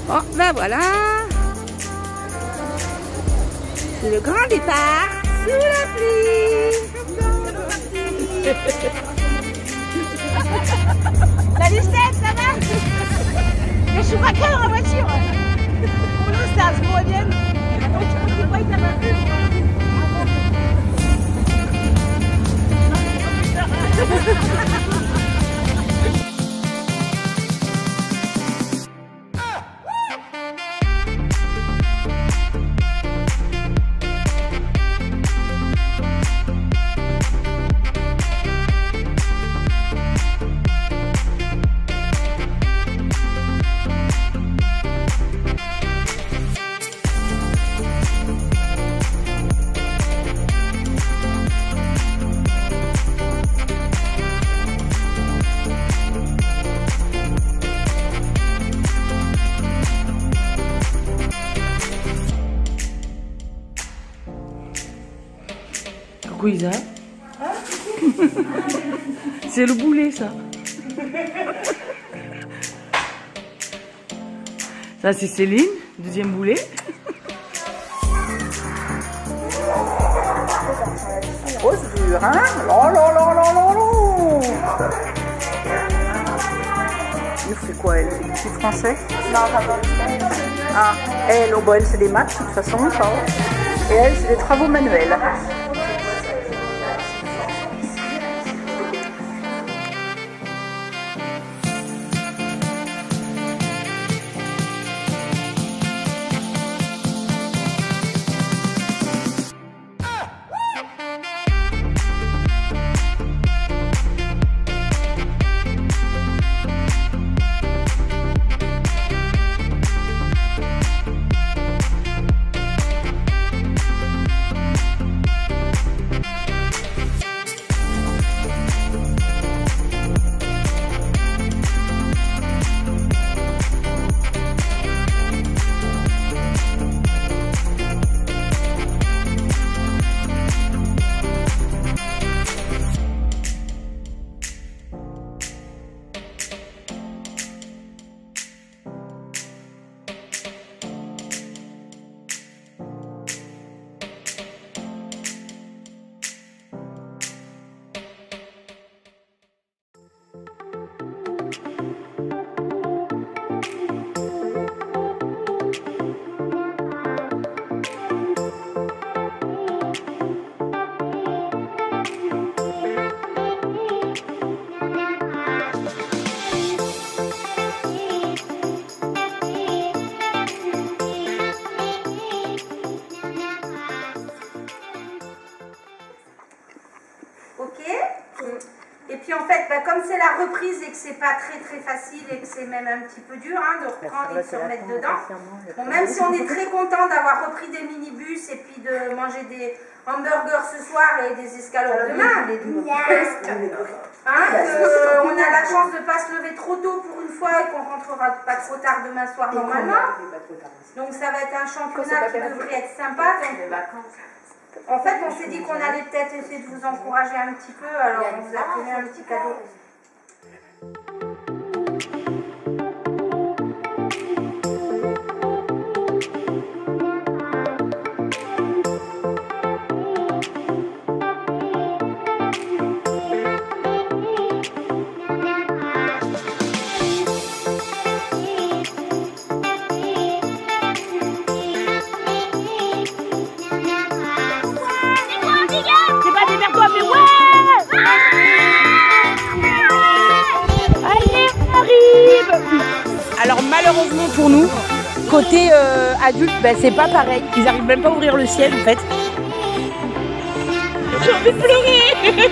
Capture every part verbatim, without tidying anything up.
Oh, ben voilà. C'est le grand départ sous la pluie. Salut Steph, ça va? Je suis pas calme en voiture. Pour nous, ça se voit bien. Donc, je peux pas être à plus. Coucou Isa. C'est le boulet ça. Ça c'est Céline, deuxième boulet. Oh c'est dur hein. Oh là là là là là. Il fait quoi elle? C'est français? Non, pas Ah, elle, oh, bon, elle c'est des maths de toute façon ça. Et elle c'est des travaux manuels. Et puis en fait, bah, comme c'est la reprise et que c'est pas très très facile et que c'est même un petit peu dur hein, de reprendre et de se remettre dedans, bon, même si on est très content d'avoir repris des minibus et puis de manger des hamburgers ce soir et des escalopes demain, hein, que, on a la chance de ne pas se lever trop tôt pour une fois et qu'on rentrera pas trop tard demain soir normalement. Donc ça va être un championnat qui devrait être sympa. Donc, en fait, on s'est dit qu'on allait peut-être essayer de vous encourager un petit peu, alors on vous a donné un petit cadeau. Alors malheureusement pour nous, côté euh, adulte, ben, c'est pas pareil. Ils arrivent même pas à ouvrir le ciel en fait. J'ai envie de pleurer.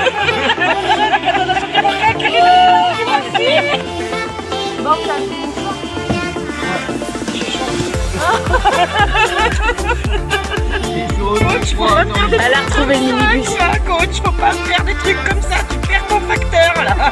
Bon, coach, faut pas faire des... Elle a retrouvé le minibus. Coach, faut pas faire des trucs comme ça, tu perds ton facteur là.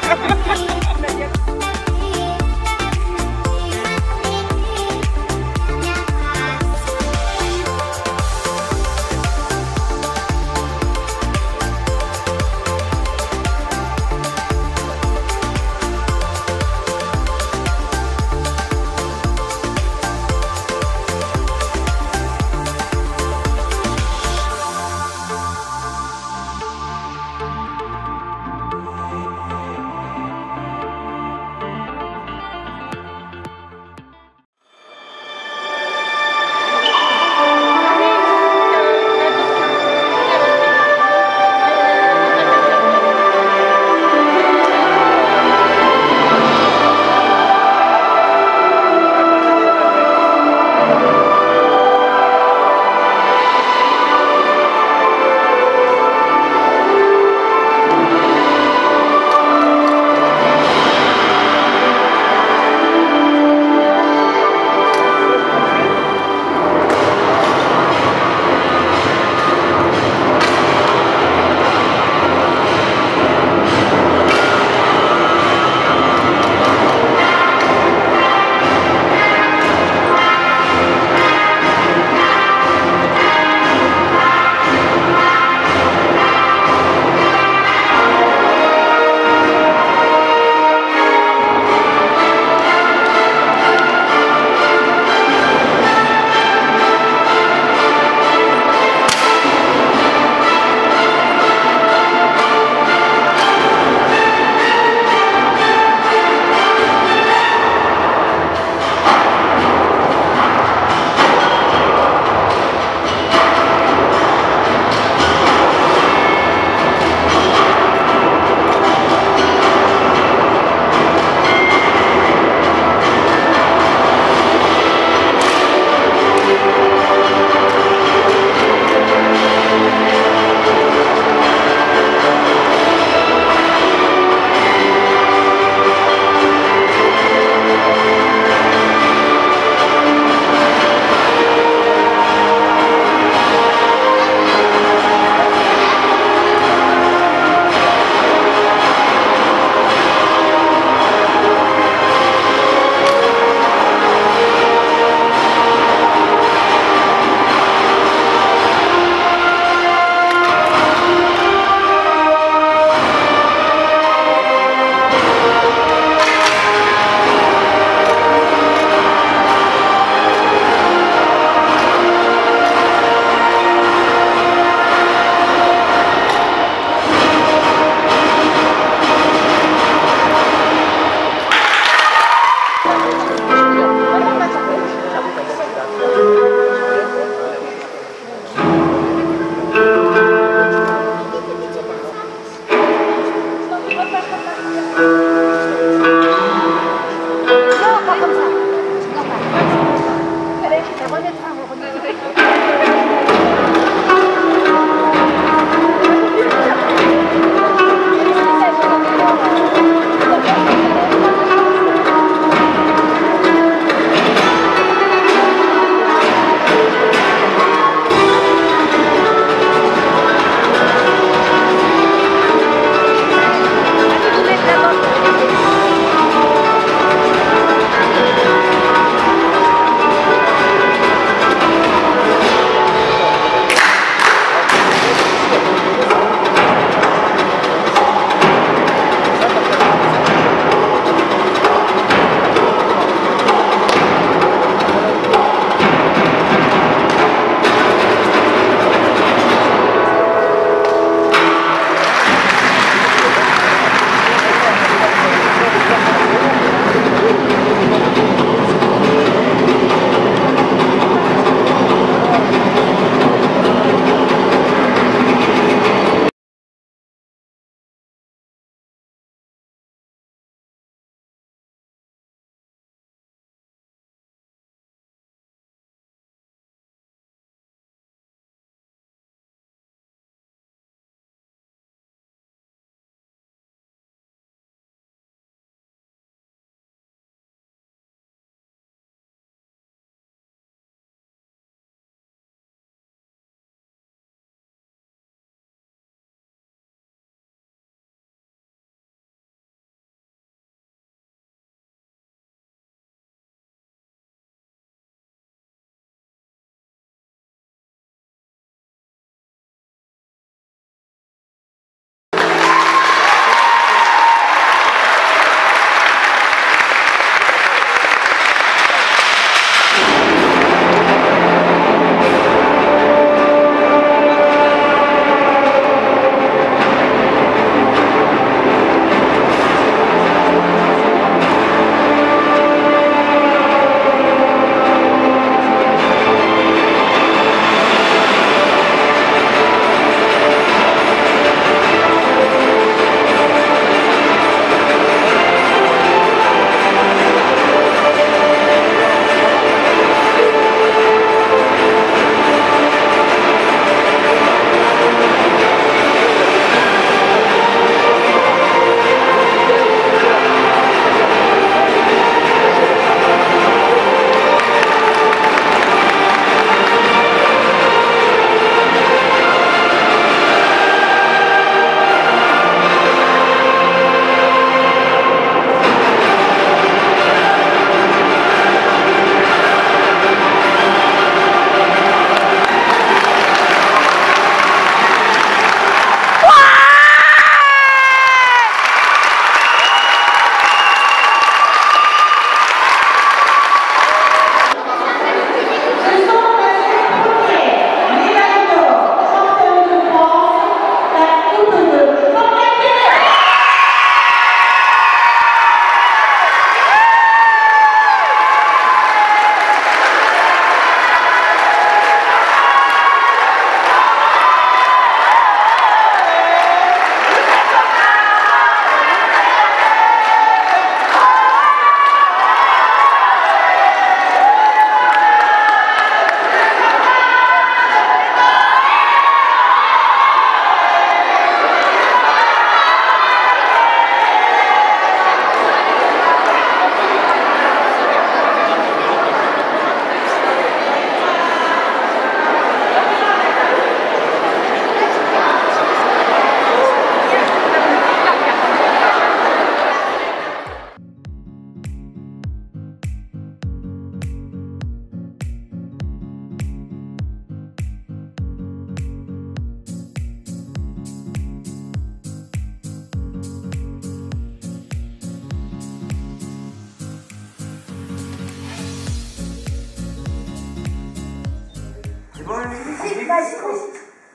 Vas-y.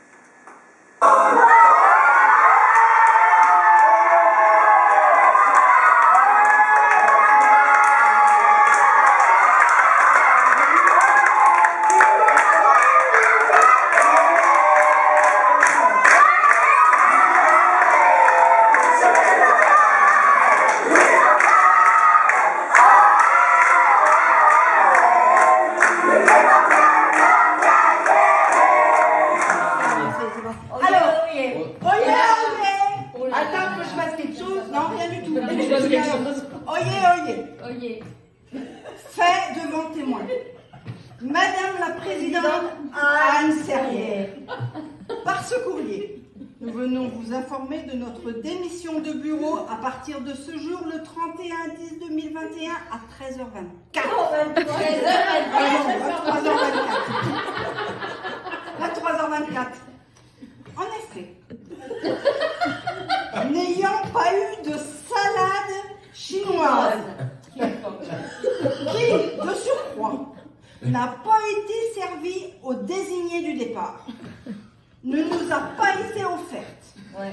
Oyez, oyez. Oyez. Fait devant témoin. Madame la Présidente Anne Serrière, par ce courrier, nous venons vous informer de notre démission de bureau à partir de ce jour, le trente et un dix deux mille vingt et un à treize heures vingt-quatre. vingt-trois heures vingt-quatre. vingt-trois heures vingt-quatre. En effet, n'ayant pas eu de salade chinoise, qui, de surcroît, n'a pas été servie au désigné du départ, ne nous a pas été offerte. Ouais,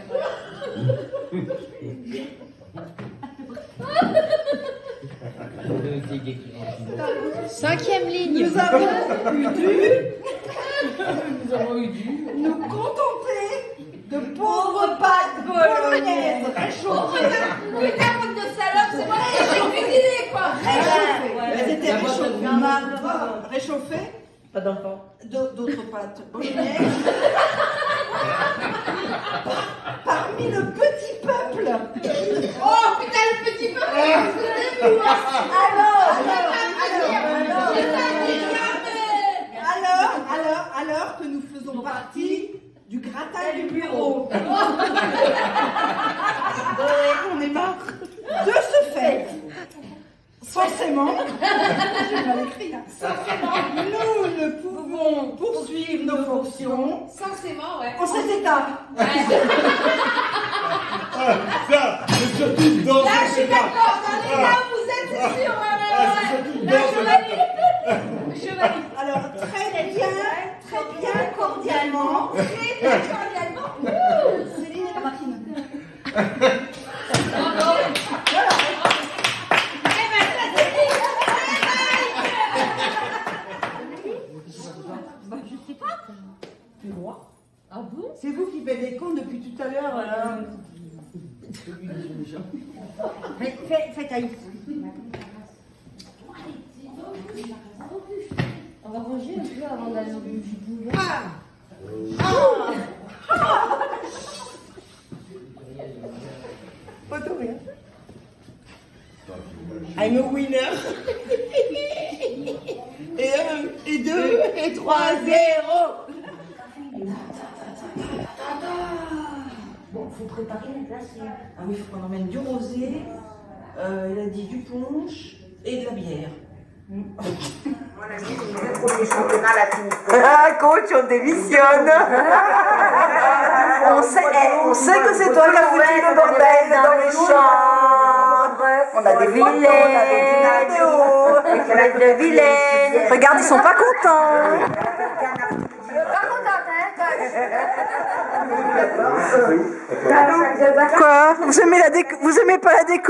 ouais. Cinquième ligne. Nous avons eu dû, nous avons eu dû nous contenter de pauvres pâtes bolognaises réchauffées. Putain, bande de salopes, c'est moi qui ai cuisiné, quoi. Réchauffées. Elles étaient réchauffées. Réchauffées. Pas d'enfant. D'autres pâtes bolognaises. Parmi le petit peuple. Oh putain, le petit peuple. Alors, alors, alors, alors, alors que nous faisons partie du gratin du bureau. On est marre. De ce fait, forcément, j'ai mal écrit, hein. Nous ne pouvons poursuivre nos fonctions. Censément, ouais. En cet état. Ah, ça, c'est surtout dans Là, je cet suis état. d'accord. Dans les là où vous êtes, c'est sûr. Ouais, ouais, ouais. Là, je valide. Je valide. Alors, très bien, très bien, cordialement. Très, très cordialement. Céline et Martine. Bravo. Voilà. Eh ben, ça, c'est dit. Bah, je sais pas. Tu vois? Ah bon? C'est vous qui faites des comptes depuis tout à l'heure. Euh... Faites, faites à On va ranger un peu avant d'aller au boulot. Ah. Ah. Pas de rien. I'm a winner. Et un, et deux, et trois, zéro. Bon, faut préparer la glace. Ah oui, il faut qu'on emmène du rosé, euh, il a dit du punch et de la bière. On a dit que les deux premiers championnats la finissent. Ah, coach, on démissionne. on, sait, eh, on sait que c'est toi qui as foutu le bordel dans les chambres. On a des vilaines, on a des vidéos. On a des vilaines. Regarde, ils sont pas contents. Quoi? Vous aimez la déco? Vous aimez pas la déco?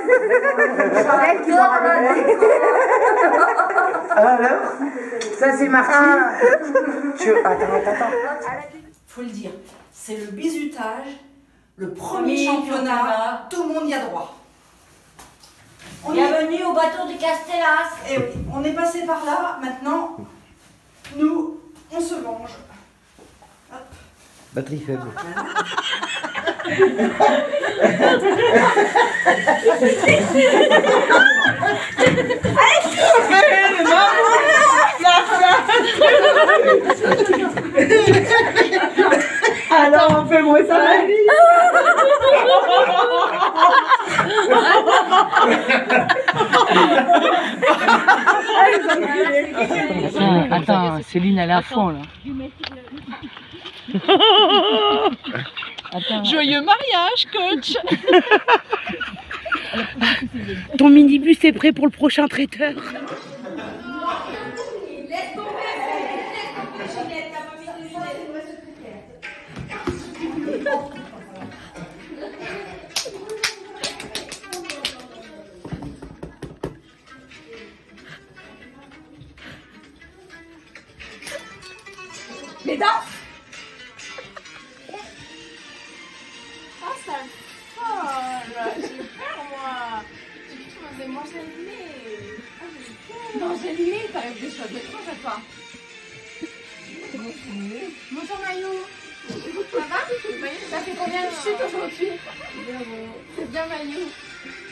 Alors? Ça c'est Martine. Tu... Attends, attends, attends. Faut le dire, c'est le bizutage, le premier championnat, tout le monde y a droit. On Bienvenue au bateau de Castellas. Et oui, on est passé par là, maintenant, nous, on se venge. Hop. Batterie faible. Alors on fait moins ça la vie. Attends, attends, Céline elle est à fond là. Attends. Joyeux mariage, coach. Ton minibus est prêt pour le prochain traiteur. Laisse tomber, laisse tomber, Ginette, t'as pas mis de lunettes. Les dents. Oh, ça folle. J'ai peur, moi. J'ai cru qu'on m'avait mangé le nez. Ah, j'ai peur. Manger le nez, t'arrives des choses étranges à toi. Bonjour Maïlou. Ça va? Ça fait combien de chutes aujourd'hui? C'est bien Maïlou.